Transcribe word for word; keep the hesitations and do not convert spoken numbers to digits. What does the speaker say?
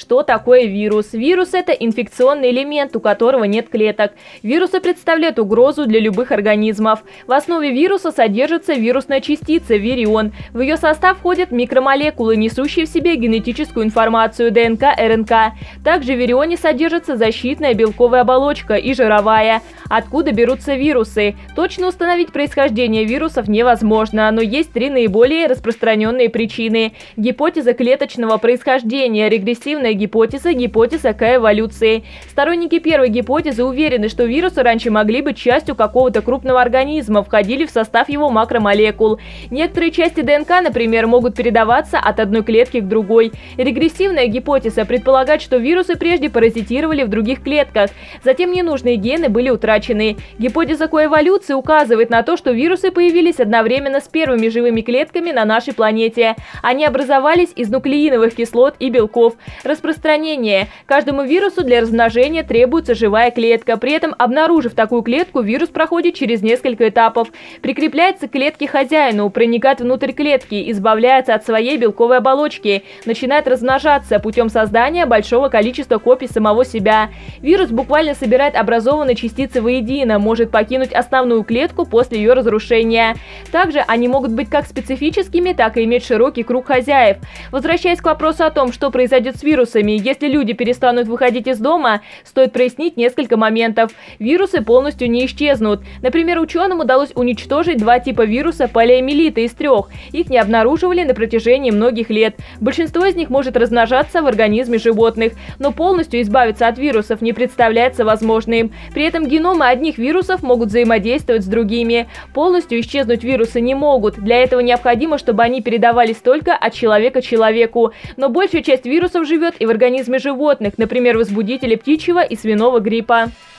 Что такое вирус? Вирус – это инфекционный элемент, у которого нет клеток. Вирусы представляют угрозу для любых организмов. В основе вируса содержится вирусная частица – вирион. В ее состав входят микромолекулы, несущие в себе генетическую информацию – ДНК, РНК. Также в вирионе содержится защитная белковая оболочка и жировая. Откуда берутся вирусы? Точно установить происхождение вирусов невозможно, но есть три наиболее распространенные причины. Гипотеза клеточного происхождения, регрессивная гипотеза, гипотеза коэволюции. Сторонники первой гипотезы уверены, что вирусы раньше могли быть частью какого-то крупного организма, входили в состав его макромолекул. Некоторые части ДНК, например, могут передаваться от одной клетки к другой. Регрессивная гипотеза предполагает, что вирусы прежде паразитировали в других клетках, затем ненужные гены были утрачены. Гипотеза коэволюции указывает на то, что вирусы появились одновременно с первыми живыми клетками на нашей планете. Они образовались из нуклеиновых кислот и белков. Распространение. Каждому вирусу для размножения требуется живая клетка. При этом, обнаружив такую клетку, вирус проходит через несколько этапов. Прикрепляется к клетке хозяину, проникает внутрь клетки, избавляется от своей белковой оболочки, начинает размножаться путем создания большого количества копий самого себя. Вирус буквально собирает образованные частицы воедино, может покинуть основную клетку после ее разрушения. Также они могут быть как специфическими, так и иметь широкий круг хозяев. Возвращаясь к вопросу о том, что произойдет с вирусами, если люди перестанут выходить из дома, стоит прояснить несколько моментов. Вирусы полностью не исчезнут. Например, ученым удалось уничтожить два типа вируса полиомиелита из трех. Их не обнаруживали на протяжении многих лет. Большинство из них может размножаться в организме животных, но полностью избавиться от вирусов не представляется возможным. При этом геномы одних вирусов могут взаимодействовать с другими. Полностью исчезнуть вирусы не могут. Для этого необходимо, чтобы они передавались только от человека к человеку. Но большая часть вирусов живет и в организме животных, например, возбудители птичьего и свиного гриппа.